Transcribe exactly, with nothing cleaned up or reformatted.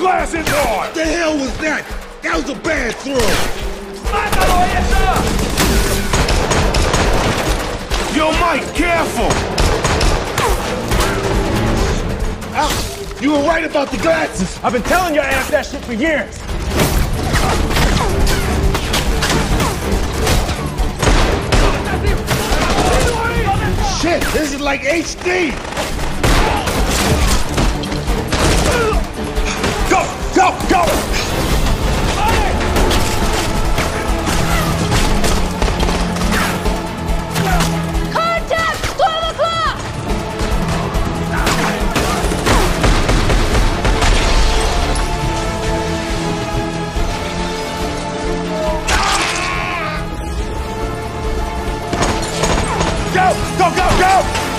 glass is on! What the hell was that? That was a bad throw! ¡Mátalo, esa! Yo, Mike, careful! Ah, you were right about the glasses! I've been telling your ass that shit for years! Shit, this is like H D! Go, go, go! Contact! twelve o'clock! Go, go, go, go!